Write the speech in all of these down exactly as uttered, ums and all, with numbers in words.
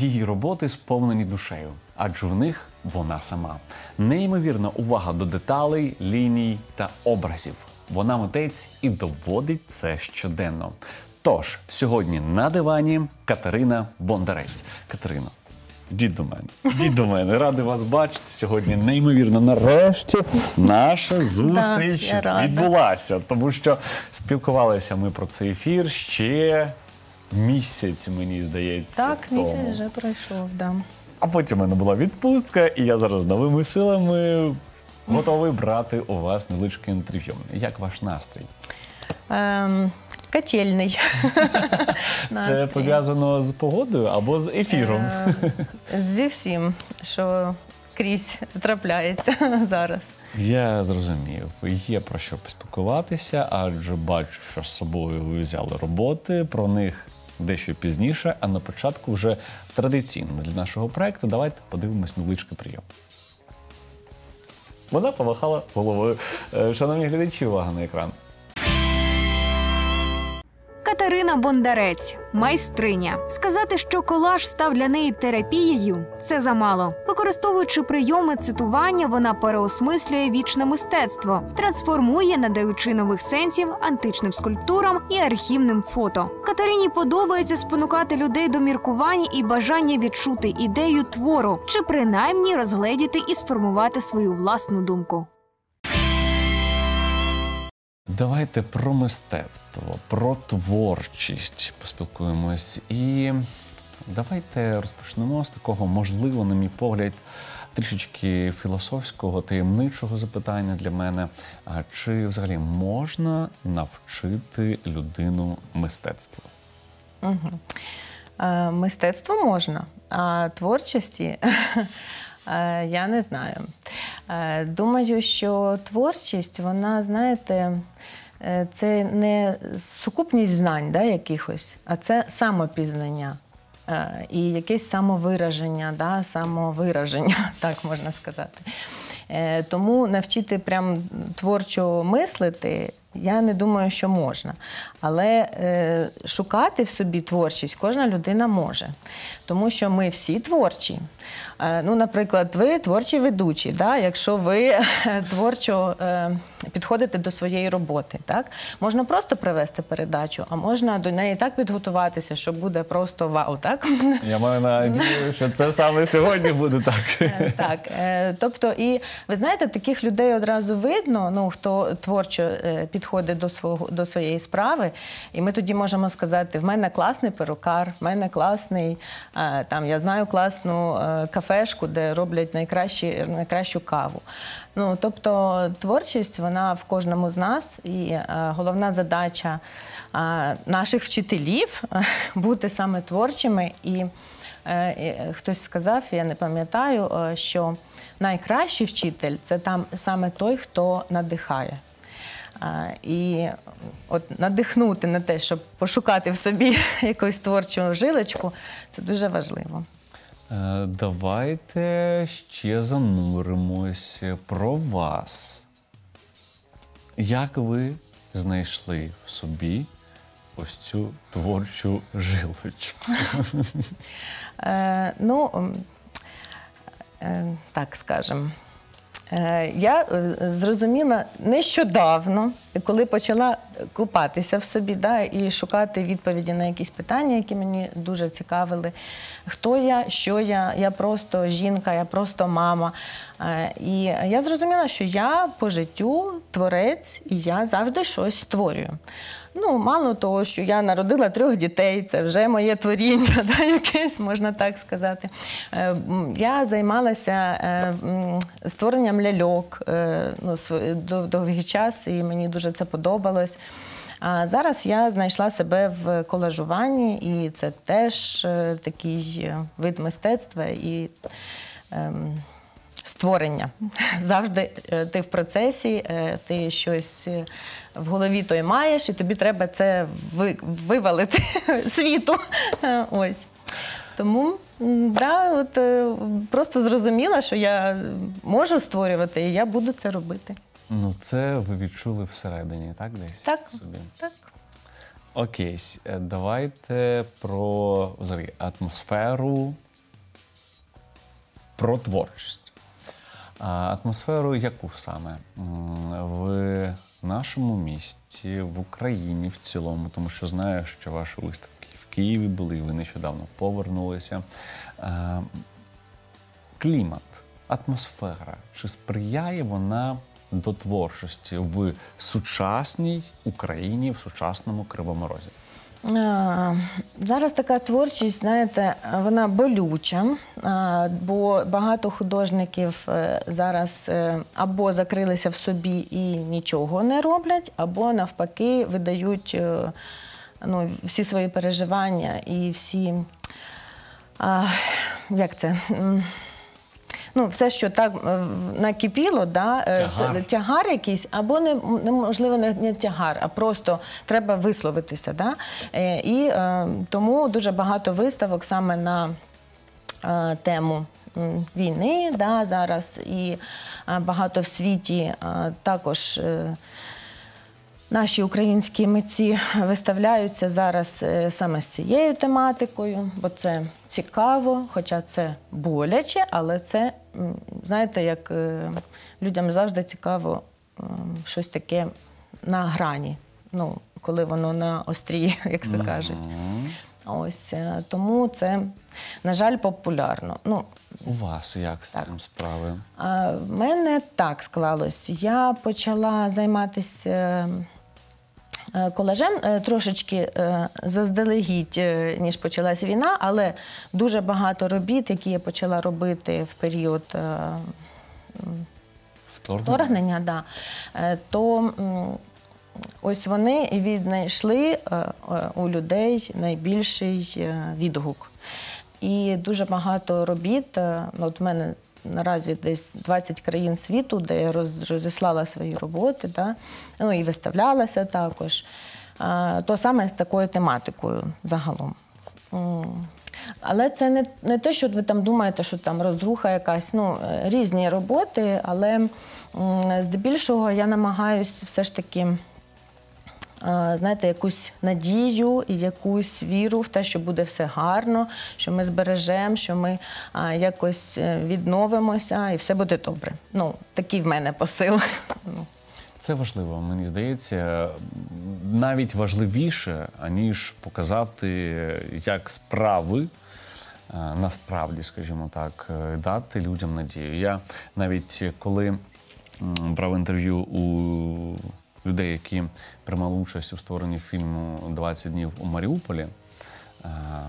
Її роботи сповнені душею, адже в них вона сама. Неймовірна увага до деталей, ліній та образів. Вона митець і доводить це щоденно. Тож, сьогодні на дивані Катерина Бондарець. Катерино, йдіть до мене, йдіть до мене. Радий вас бачити. Сьогодні неймовірно, нарешті, наша зустріч да, відбулася. Тому що спілкувалися ми про цей ефір ще місяць, мені здається, Так, тому. місяць вже пройшов, да. А потім у мене була відпустка, і я зараз новими силами готовий брати у вас невеличке інтерв'ю. Як ваш настрій? Ем, качельний. Це пов'язано з погодою або з ефіром? Ем, зі всім, що крізь трапляється зараз. Я зрозумів. Є про що поспілкуватися, адже бачу, що з собою ви взяли роботи, про них дещо пізніше, а на початку вже традиційно для нашого проєкту давайте подивимось невеличкий прийом. Вона помахала головою. Шановні глядачі, увага на екран. Катерина Бондарець – майстриня. Сказати, що колаж став для неї терапією – це замало. Використовуючи прийоми цитування, вона переосмислює вічне мистецтво, трансформує, надаючи нових сенсів античним скульптурам і архівним фото. Катерині подобається спонукати людей до міркування і бажання відчути ідею твору, чи принаймні розгледіти і сформувати свою власну думку. Давайте про мистецтво, про творчість поспілкуємось. І давайте розпочнемо з такого, можливо, на мій погляд, трішечки філософського, таємничого запитання для мене. А чи взагалі можна навчити людину мистецтву? Угу. Е, мистецтво можна, а творчості я не знаю. Думаю, що творчість, вона, знаєте, це не сукупність знань, да, якихось, а це самопізнання і якесь самовираження, да, самовираження, так можна сказати. Тому навчити прям творчо мислити, я не думаю, що можна. Але е, шукати в собі творчість кожна людина може. Тому що ми всі творчі. Е, ну, наприклад, ви творчі ведучі, да? Якщо ви творчо е, підходите до своєї роботи. Так? Можна просто привести передачу, а можна до неї так підготуватися, що буде просто вау. Так? Я маю надію, що це саме сьогодні буде так. Так. Е, тобто, і ви знаєте, таких людей одразу видно, ну, хто творчо е, підходить до свого, до своєї справи, і ми тоді можемо сказати, в мене класний перукар, в мене класний, е, там, я знаю класну е, кафешку, де роблять найкращі, найкращу каву. Ну, тобто, творчість, вона в кожному з нас, і е, головна задача е, наших вчителів е, бути саме творчими. І е, хтось сказав, я не пам'ятаю, е, що найкращий вчитель – це там саме той, хто надихає. І от надихнути на те, щоб пошукати в собі якусь творчу жилочку, це дуже важливо. Давайте ще зануримось про вас. Як ви знайшли в собі ось цю творчу жилочку? Е, ну, е, так скажемо. Я зрозуміла нещодавно, коли почала купатися в собі, да, і шукати відповіді на якісь питання, які мені дуже цікавили. Хто я, що я, я просто жінка, я просто мама. І я зрозуміла, що я по життю творець, і я завжди щось створюю. Ну, мало того, що я народила трьох дітей, це вже моє творіння, да, якесь, можна так сказати. Я займалася створенням ляльок ну, довгий час, і мені дуже це подобалось. А зараз я знайшла себе в колажуванні, і це теж такий вид мистецтва і ем, створення. Завжди ти в процесі, ти щось в голові той маєш, і тобі треба це вивалити світу. Ось. Тому, да, от, просто зрозуміла, що я можу створювати, і я буду це робити. Ну, це ви відчули всередині, так, десь? Так, собі? так. Окей, давайте про взагалі атмосферу про творчість. А атмосферу яку саме? М, В нашому місті, в Україні в цілому, тому що знаю, що ваші виставки в Києві були, і ви нещодавно повернулися. А, Клімат, атмосфера, чи сприяє вона до творчості в сучасній Україні, в сучасному Кривому Розі? А, Зараз така творчість, знаєте, вона болюча, а, бо багато художників е, зараз е, або закрилися в собі і нічого не роблять, або навпаки видають е, ну, всі свої переживання і всі, а, як це, М, ну, все, що так е, накипіло, да, е, Тягар. це- тягар якийсь, або не, неможливо не, не тягар, а просто треба висловитися. Да? Е, І е, тому дуже багато виставок саме на е, тему м, війни, да, зараз, і е, багато в світі е, також е, наші українські митці виставляються зараз е, саме з цією тематикою, бо це цікаво, хоча це боляче, але це, м, знаєте, як е, людям завжди цікаво м, щось таке на грані, ну, коли воно на острії, як то кажуть. Ось, е, тому це, на жаль, популярно. Ну, У вас як з цим справи? а в мене так склалось. Я почала займатися е, колажем е, трошечки е, заздалегідь, е, ніж почалась війна, але дуже багато робіт, які я почала робити в період е, Вторгнення? вторгнення, да, е, то м, ось вони і віднайшли е, е, у людей найбільший е, відгук. І дуже багато робіт, е, ну, от в мене наразі десь двадцять країн світу, де я роз, розіслала свої роботи, да, ну і виставлялася також, е, то саме з такою тематикою загалом. М. Але це не, не те, що ви там думаєте, що там розруха якась, ну, е, різні роботи, але м, здебільшого я намагаюсь все ж таки, е, знаєте, якусь надію і якусь віру в те, що буде все гарно, що ми збережемо, що ми е, якось е, відновимося і все буде добре. Ну, такий в мене посил. Ну. Це важливо, мені здається, навіть важливіше, аніж показати, як справи, е, насправді, скажімо так, е, дати людям надію. Я навіть коли м, брав інтерв'ю у людей, які приймали участь у створенні фільму «двадцять днів у Маріуполі», е,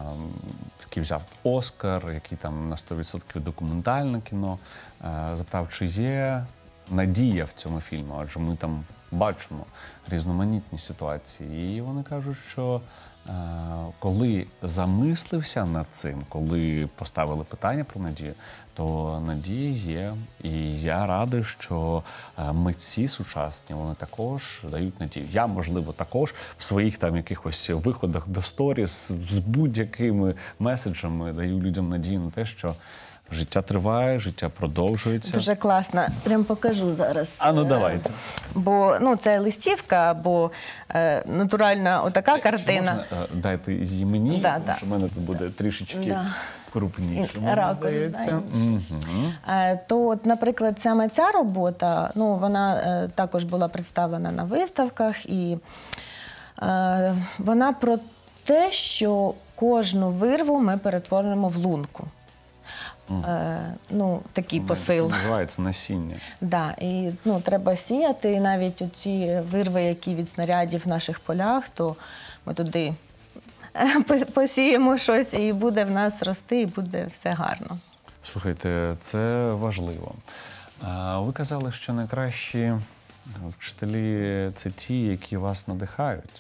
який взяв Оскар, який там на сто відсотків документальне кіно, е, запитав, чи є надія в цьому фільму, адже ми там бачимо різноманітні ситуації. І вони кажуть, що е, коли замислився над цим, коли поставили питання про надію, то надія є. І я радий, що е, митці сучасні, вони також дають надію. Я, можливо, також в своїх там якихось виходах до сторіс з будь-якими меседжами даю людям надію на те, що життя триває, життя продовжується. Дуже класно. Прям покажу зараз. А ну Е, давайте. Бо ну, це листівка або е, натуральна отака картина. Можна, е, дайте її мені, Да, тому да. що в мене тут буде трішечки Да. крупніше. І мені ракурс, здається. да, Мгм. Е, То, от, наприклад, саме ця робота, ну, вона е, також була представлена на виставках, і е, вона про те, що кожну вирву ми перетворимо в лунку. Е, ну, такий посил. Називається насіння. Да, і ну, треба сіяти, і навіть оці вирви, які від снарядів в наших полях, то ми туди е, посіємо щось, і буде в нас рости, і буде все гарно. Слухайте, це важливо. А, Ви казали, що найкращі вчителі – це ті, які вас надихають.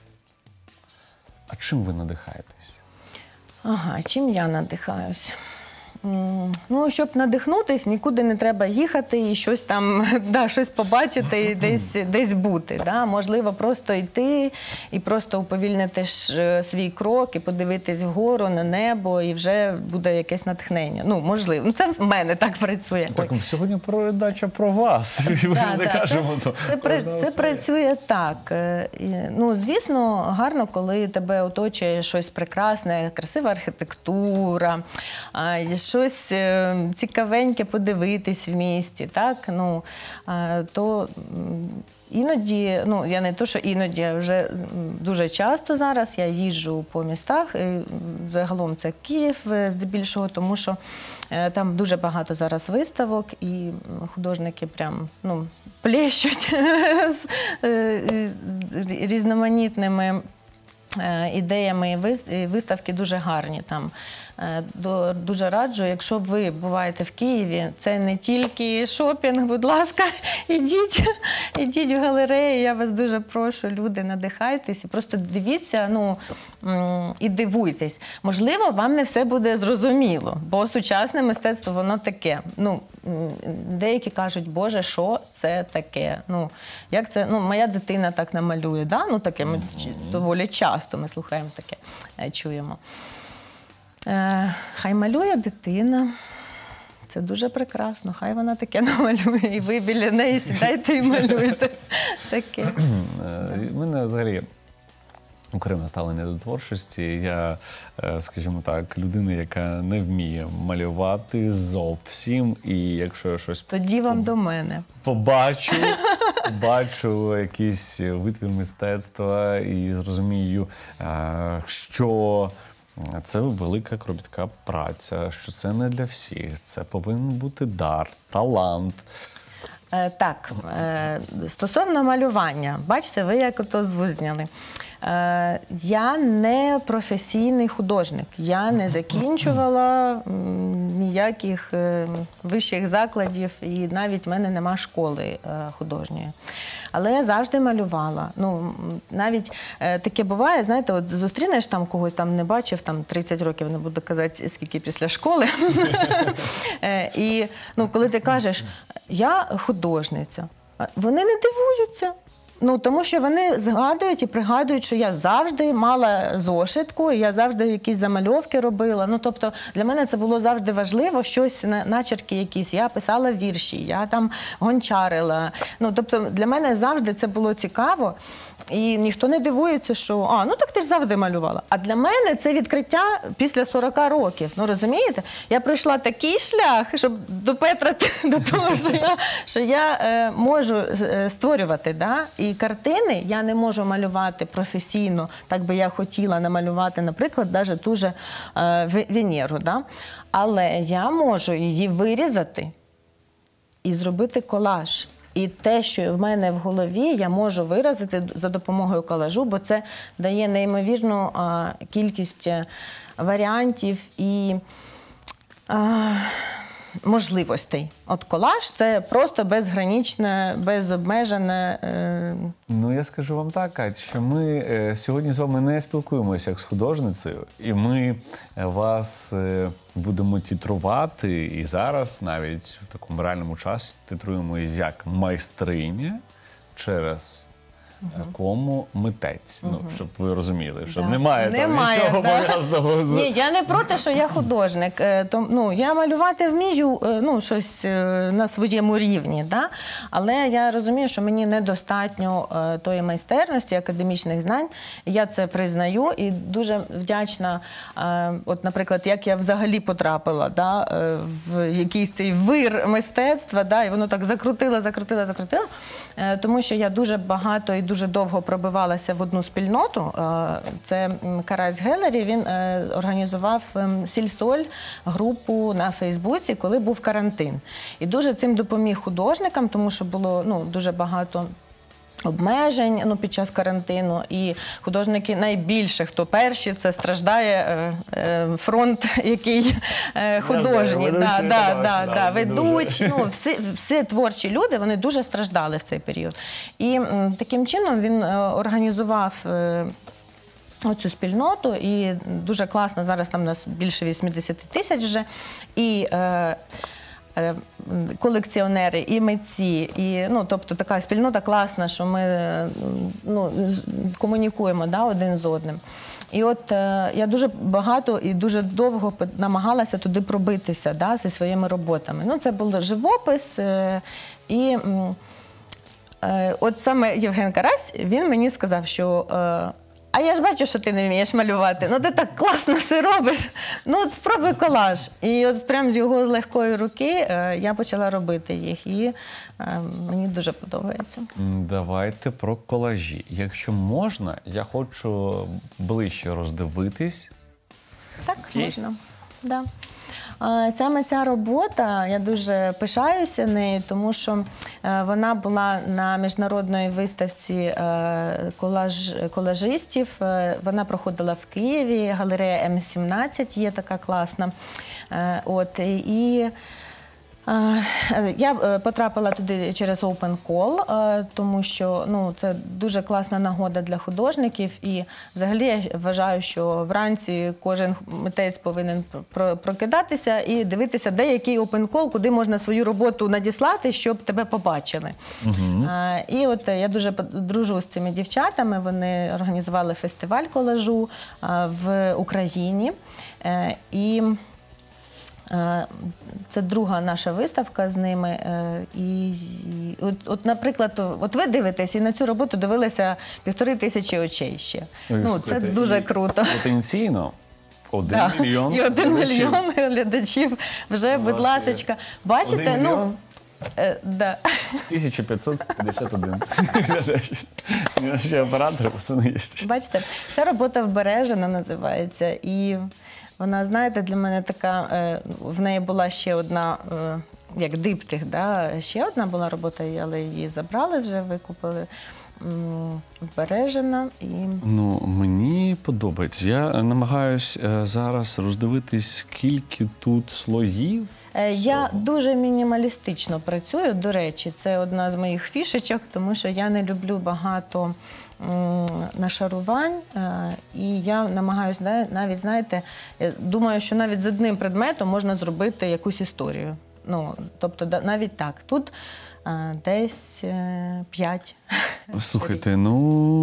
А чим ви надихаєтесь? Ага, чим я надихаюсь? М, Ну, щоб надихнутись, нікуди не треба їхати і щось там, да, щось побачити і десь, десь бути. Да? Можливо, просто йти і просто уповільнити ж е, свій крок і подивитись вгору на небо, і вже буде якесь натхнення. Ну, можливо. Ну, це в мене так працює. Так, сьогодні передача про вас. І ми Да, ж не да, кажемо, це, то це, при- кожного це своє. працює так. Е, і, ну, звісно, гарно, коли тебе оточує щось прекрасне, красива архітектура, а, є щось е, цікавеньке подивитись в місті, так, ну, е, то м, іноді, ну, я не то, що іноді, а вже м, дуже часто зараз я їжджу по містах, і загалом це Київ е, здебільшого, тому що е, там дуже багато зараз виставок, і м, художники прям, ну, плещуть з е, різноманітними е, ідеями, і вис- і виставки дуже гарні там. Е, до- Дуже раджу, якщо ви буваєте в Києві, це не тільки шопінг, будь ласка, ідіть, ідіть в галереї, я вас дуже прошу, люди, надихайтесь і просто дивіться, ну, м, і дивуйтесь. Можливо, вам не все буде зрозуміло, бо сучасне мистецтво, воно таке. Ну, м, деякі кажуть, Боже, що це таке? Ну, як це, ну, моя дитина так намалює, да? Ну, таке ми ч- доволі часто ми слухаємо таке, е, чуємо. Е, Хай малює дитина. Це дуже прекрасно. Хай вона таке намалює. І ви біля неї сідайте і малюєте таке. Е, У мене взагалі окреме ставлення до творчості. Я, е, скажімо так, людина, яка не вміє малювати зовсім. І якщо я щось Тоді вам до мене. побачу, бачу якийсь витвір мистецтва і зрозумію, е, що це велика кропітка праця, що це не для всіх, це повинен бути дар, талант. Е, Так, е, стосовно малювання, бачите, ви як ото звузняли. Е, Я не професійний художник, я не закінчувала м, ніяких е, вищих закладів, і навіть в мене нема школи е, художньої. Але я завжди малювала. Ну, м, навіть е, таке буває, знаєте, от зустрінеш там когось, там не бачив, там тридцять років, не буду казати, скільки після школи. Е, І ну, коли ти кажеш, я художниця, вони не дивуються. Ну, тому що вони згадують і пригадують, що я завжди мала зошитку, і я завжди якісь замальовки робила. Ну, тобто, для мене це було завжди важливо, щось, на- начерки якісь. Я писала вірші, я там гончарила. Ну, тобто, для мене завжди це було цікаво. І ніхто не дивується, що а, ну так ти ж завжди малювала. А для мене це відкриття після сорока років. Ну, розумієте? Я пройшла такий шлях, щоб допетрати до того, що я, що я е, можу е, створювати. Да? І картини я не можу малювати професійно, так би я хотіла намалювати, наприклад, навіть ту же е, Ве- Венеру. Да? Але я можу її вирізати і зробити колаж. І те, що в мене в голові, я можу виразити за допомогою колажу, бо це дає неймовірну а, кількість е, варіантів і а, можливостей. От колаж – це просто безграничне, безобмежене. Е, Ну, я скажу вам так, Кать, що ми е, сьогодні з вами не спілкуємося як з художницею, і ми е, вас е, будемо титрувати, і зараз навіть в такому реальному часі титруємо як майстриня через е, кому митець. Ну, щоб ви розуміли, що Да. немає, Немає, там нічого да. пов'язаного з... Ні, я не проти, що я художник. Е, то, ну, я малювати вмію е, ну, щось е, на своєму рівні, да? Але я розумію, що мені недостатньо е, тої майстерності, академічних знань. Я це признаю і дуже вдячна, е, от, наприклад, як я взагалі потрапила, да, е, в якийсь цей вир мистецтва, да, і воно так закрутило, закрутило, закрутило, е, тому що я дуже багато і дуже довго пробивалася в одну спільноту. Е, Це м, Карась Гелері, він е, організував ем, Сільсоль групу на Фейсбуці, коли був карантин. І дуже цим допоміг художникам, тому що було ну, дуже багато обмежень ну, під час карантину. І художники найбільше, хто перші, це страждає е, е, фронт, який е, художній. ведучі, Да, да, я да, бачу, да, да, ведучі, ну, всі, всі творчі люди, вони дуже страждали в цей період. І м, таким чином він е, організував е, оцю спільноту, і дуже класно, зараз там у нас більше вісімдесят тисяч вже, і е, е, колекціонери, і митці, і, ну, тобто така спільнота класна, що ми е, ну, з- комунікуємо да, один з одним. І от е, я дуже багато і дуже довго пи- намагалася туди пробитися да, зі своїми роботами. Ну, це був живопис е, і... м, Е, От саме Євген Карась, він мені сказав, що е, а я ж бачу, що ти не вмієш малювати. Ну, ти так класно все робиш. Ну, от спробуй колаж. І от прямо з його легкої руки е, я почала робити їх. І е, мені дуже подобається. Давайте про колажі. Якщо можна, я хочу ближче роздивитись. Так, Окей. можна. Да. А, Саме ця робота, я дуже пишаюся нею, тому що е, вона була на міжнародній виставці е, колаж, колажистів. Е, Вона проходила в Києві, галерея М сімнадцять є така класна. Е, От, і е, я е, потрапила туди через Open Call, е, тому що ну, це дуже класна нагода для художників. І взагалі я вважаю, що вранці кожен митець повинен про- прокидатися і дивитися, де який Open Call, куди можна свою роботу надіслати, щоб тебе побачили. Е, І от я дуже под- дружу з цими дівчатами. Вони організували фестиваль колажу е, в Україні. Е, І Е, це друга наша виставка з ними. Е, І, і от, от, наприклад, от ви дивитесь, і на цю роботу дивилися півтори тисячі очей ще. Ой, Ну, це слухайте, дуже і круто. Потенційно один Да. мільйон. І один глядачів. мільйон глядачів вже, будь Ваші- ласочка. Бачите, Один ну, мільйон? е, да. тисяча п'ятсот п'ятдесят один глядач. Ще оператори, пацани є. Бачите, ця робота вбережена називається. І вона, знаєте, для мене така, е, в неї була ще одна, е, як диптих, да? Ще одна була робота, але її забрали вже, викупили. М, Вбережена. І... Ну, мені подобається. Я намагаюсь е, зараз роздивитись, скільки тут слоїв. Е, Я дуже мінімалістично працюю, до речі, це одна з моїх фішечок, тому що я не люблю багато м, нашарувань, е, і я намагаюся, да, навіть, знаєте, е, думаю, що навіть з одним предметом можна зробити якусь історію. Ну, тобто, да, навіть так. Тут е, десь е, п'ять. Слухайте, ну,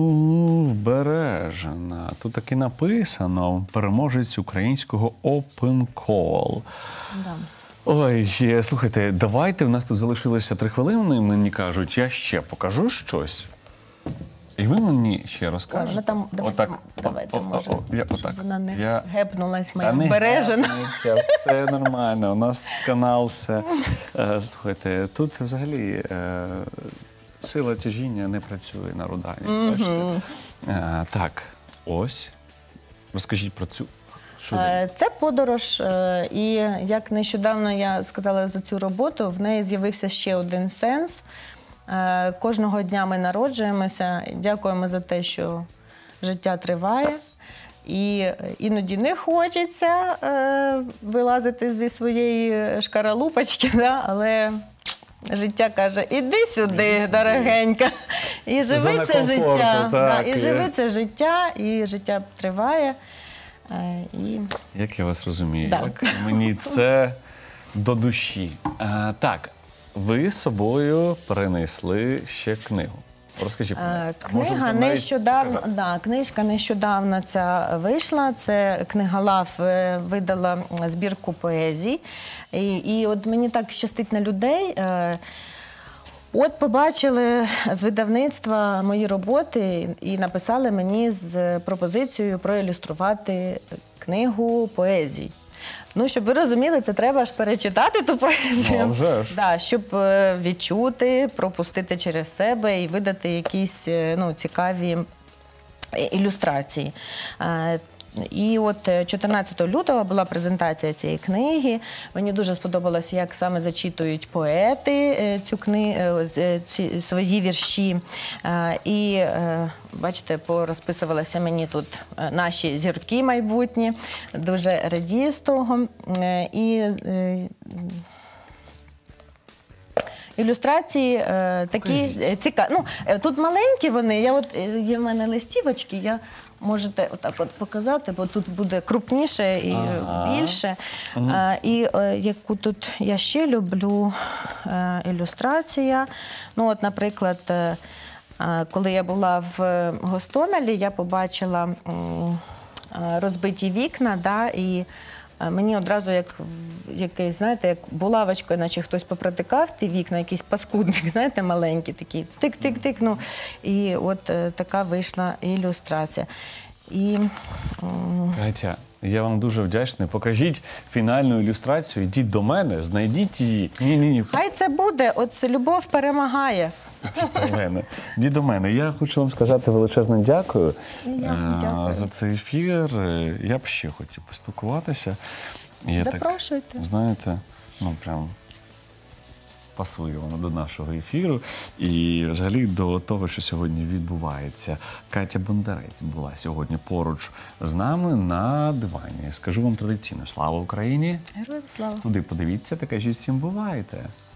вбережена. Тут таки написано переможець українського Open Call. Да. Ой, е, слухайте, давайте, в нас тут залишилося три хвилини, мені кажуть, я ще покажу щось. І ви мені ще Ой, розкажете. вона там, давайте, Отак. давайте, О, о, може, о, я щоб отак. вона не Я... гепнулась, моя Та не вбережена. гепнеться, все нормально. У нас канал, все. Е, Слухайте, тут взагалі е, сила тяжіння не працює на Рудані. Бачите? Е, Так, ось. Розкажіть про цю. Що це? Е, Це подорож, е, і як нещодавно я сказала за цю роботу, в неї з'явився ще один сенс. Е, Кожного дня ми народжуємося, дякуємо за те, що життя триває. І іноді не хочеться е, вилазити зі своєї шкаралупочки, да? Але життя каже, іди сюди, дорогенька, і живи Зона це комфорту, життя. Да, так, і і- живи це життя, і життя триває. Е, І Як я вас розумію, Да. як мені це до душі. А, так, ви з собою принесли ще книгу. Розкажіть про неї. Е, Можете Книга навіть нещодавно, показати? да, книжка нещодавно ця вийшла. Це книга «Лав» е, видала збірку поезій. І, і от мені так щастить на людей. Е, От побачили з видавництва мої роботи і написали мені з пропозицією проілюструвати книгу поезій. Ну, щоб ви розуміли, це треба ж перечитати ту поезію. Ну, а вже ж. Да, щоб е, відчути, пропустити через себе і видати якісь е, ну, цікаві е, ілюстрації. Е, І от е, чотирнадцятого лютого була презентація цієї книги. Мені дуже сподобалося, як саме зачитують поети е, цю кни... е, е, ці свої вірші. Е, І, е, бачите, порозписувалися мені тут е, наші зірки майбутні. Дуже радію з того. Е, І е, ілюстрації е, такі е, цікаві. Ну, е, тут маленькі вони. Я от, е, є в мене листівочки, я можете отак от показати, бо тут буде крупніше і Ага. більше. Е, і е, яку тут я ще люблю е, ілюстрація. Ну, от, наприклад, е, е, коли я була в Гостомелі, я побачила м, е, розбиті вікна, да, і а мені одразу як в- якийсь, знаєте, як булавочкою, наче хтось попротикав ті вікна, якийсь паскудник, знаєте, маленький такий, тик-тик-тик, ну, і от е, така вийшла ілюстрація. І м, Катя, я вам дуже вдячний. Покажіть фінальну ілюстрацію, йдіть до мене, знайдіть її. Ні-ні-ні, хай це буде, от це любов перемагає. до мене. Йдіть до мене. Я хочу вам сказати величезне дякую, І я вам е, дякую. за цей ефір. Е, Я б ще хотів поспілкуватися. Я так, Запрошуйте. знаєте, ну прям пасує воно до нашого ефіру і взагалі до того, що сьогодні відбувається. Катя Бондарець була сьогодні поруч з нами на дивані. Скажу вам традиційно: слава Україні! Героям слава. Туди подивіться та кажіть всім бувайте.